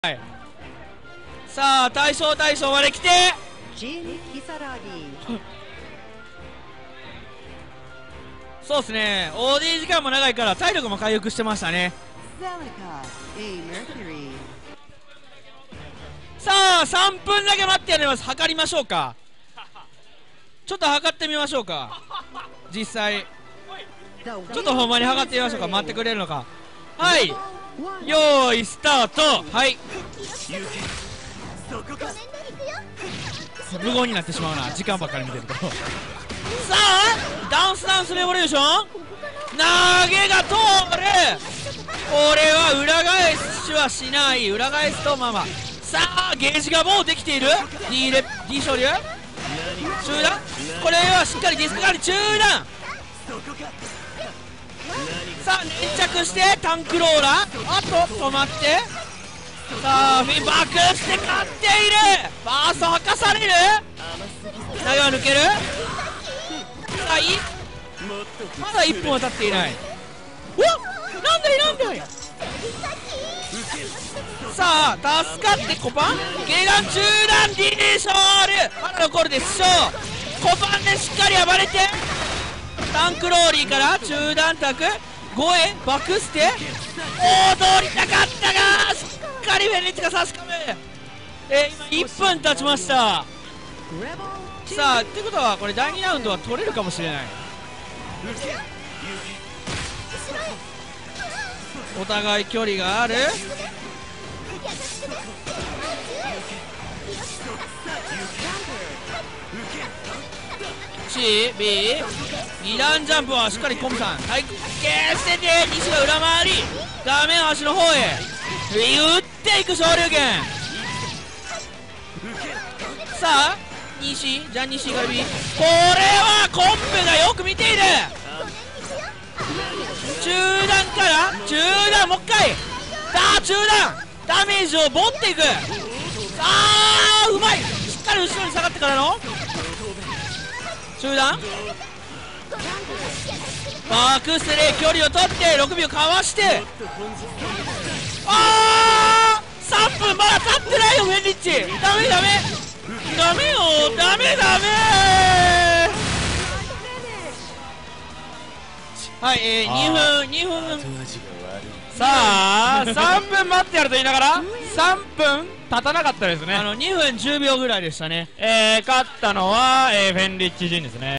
はい、さあ大将まで来てそうですね、 OD 時間も長いから体力も回復してましたね。さあ3分だけ待ってやります。測りましょうか。ちょっと測ってみましょうか。実際ちょっとほんまに測ってみましょうか。待ってくれるのか。はい、よーいスタート。はい、無言になってしまうな、時間ばっかり見てると。さあダンスレボリューション、投げが通る。これは裏返しはしない。裏返すとまあまあ。さあゲージがもうできている。 D 昇竜中断、これはしっかりディスクがり中断。さあ粘着してタンクローラー、あと止まって、さあフィンバックして勝っている。ファースト吐かされる。投げは抜ける。さあまだ1分は経っていない。おっなんだいさあ助かってコパン下段中段 D ショールまだ残るでしょう。コパンでしっかり暴れてタンクローリーから中段卓5へバクステ通りたかったがしっかりフェニッチが差し込む。今1分経ちました。さあってことはこれ第2ラウンドは取れるかもしれない。お互い距離がある。C、B、2段ジャンプはしっかりコムさん対決してて西が裏回り画面端の方へ打っていく昇竜拳。さあ西が B、 これはコンペがよく見ている。中段から中段もう一回中段ダメージを持っていく。うまい、しっかり後ろに下がってからの中段バークステで距離を取って6秒かわして、3分まだ経ってないよフェンリッチ。ダメよダメはい、2分さあ3分待ってやると言いながら3分経たなかったですね。2分10秒ぐらいでしたね。勝ったのは、フェンリッチ・ジンですね。